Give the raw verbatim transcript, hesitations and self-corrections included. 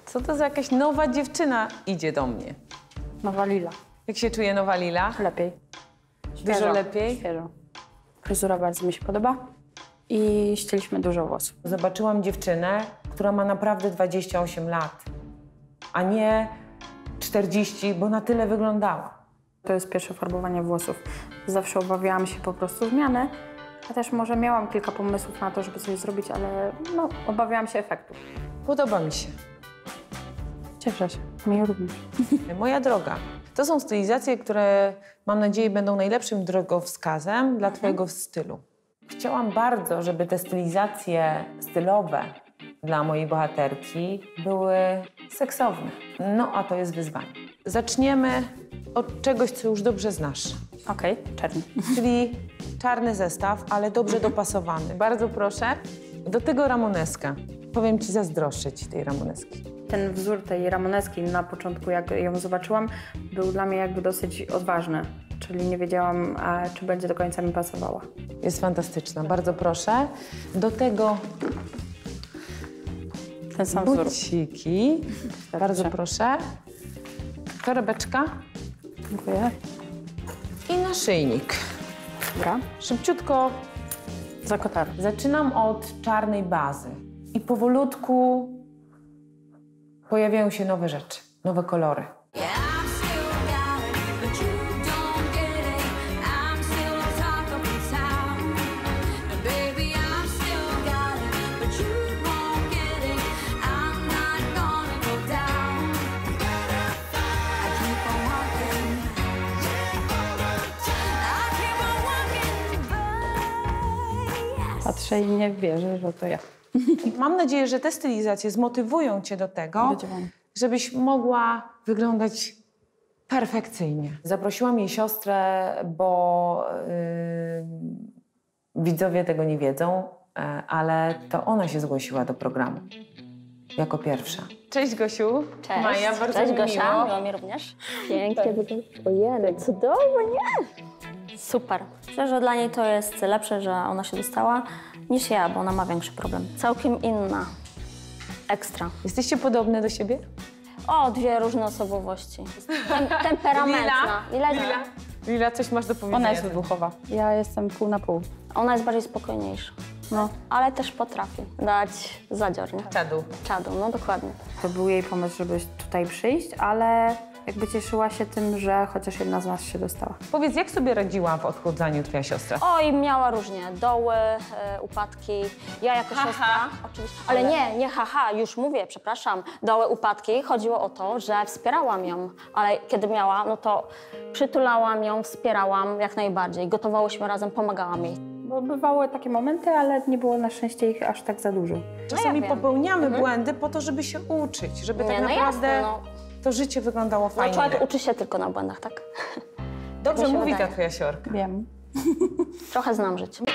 Co to za jakaś nowa dziewczyna idzie do mnie? Nowa Lila. Jak się czuje nowa Lila? Lepiej. Dużo Świeżo. lepiej? Świeżo. Fryzura bardzo mi się podoba i ścięliśmy dużo włosów. Zobaczyłam dziewczynę, która ma naprawdę dwadzieścia osiem lat, a nie czterdzieści, bo na tyle wyglądała. To jest pierwsze farbowanie włosów. Zawsze obawiałam się po prostu zmiany, a też może miałam kilka pomysłów na to, żeby coś zrobić, ale no, obawiałam się efektu. Podoba mi się. Cieszę się. Mi również. Moja droga, to są stylizacje, które mam nadzieję będą najlepszym drogowskazem dla twojego stylu. Chciałam bardzo, żeby te stylizacje stylowe dla mojej bohaterki były seksowne. No, a to jest wyzwanie. Zaczniemy od czegoś, co już dobrze znasz. Okej, okay, czarny. Czyli czarny zestaw, ale dobrze dopasowany. Bardzo proszę, do tego ramoneska. Powiem ci, zazdroszczę ci tej ramoneski. Ten wzór tej ramoneski na początku, jak ją zobaczyłam, był dla mnie jakby dosyć odważny. Czyli nie wiedziałam, a, czy będzie do końca mi pasowała. Jest fantastyczna, bardzo proszę. Do tego ten sam wzór. Buciki. Bardzo proszę. Torebeczka. Dziękuję. I naszyjnik. Dobra. Szybciutko Za kotar. zaczynam od czarnej bazy. I powolutku pojawiają się nowe rzeczy, nowe kolory. Patrzę i nie wierzę, że to ja. Mam nadzieję, że te stylizacje zmotywują cię do tego, żebyś mogła wyglądać perfekcyjnie. Zaprosiłam jej siostrę, bo yy, widzowie tego nie wiedzą, yy, ale to ona się zgłosiła do programu jako pierwsza. Cześć Gosiu. Cześć. Maja, bardzo Cześć mi Gosia, miło. miło mi również. Pięknie wygląda. Ojej, cudownie. Super. Myślę, że dla niej to jest lepsze, że ona się dostała, niż ja, bo ona ma większy problem. Całkiem inna. Ekstra. Jesteście podobne do siebie? O, dwie różne osobowości. Tem temperamentna. Lila, Lila, Lila, coś masz do powiedzenia? Ona jest wybuchowa. Ja jestem pół na pół. Ona jest bardziej spokojniejsza. No, ale też potrafi dać zadzior, nie? Czadu. Czadu, no dokładnie. To był jej pomysł, żeby tutaj przyjść, ale jakby cieszyła się tym, że chociaż jedna z nas się dostała. Powiedz, jak sobie radziła w odchudzaniu twoja siostra? Oj, miała różnie. Doły, e, upadki. Ja jako Ha, siostra, ha. oczywiście. Ale, ale nie, nie haha, już mówię, przepraszam. Doły, upadki. Chodziło o to, że wspierałam ją. Ale kiedy miała, no to przytulałam ją, wspierałam jak najbardziej. Gotowałyśmy razem, pomagałam jej. Bo bywały takie momenty, ale nie było na szczęście ich aż tak za dużo. Czasami No ja wiem. popełniamy Mhm. błędy po to, żeby się uczyć, żeby Nie, tak no naprawdę jasne, no. to życie wyglądało No fajnie. człowiek uczy się tylko na błędach, tak? Dobrze mi się mówi ta wydaje. twoja siorka. Wiem. Trochę znam życie.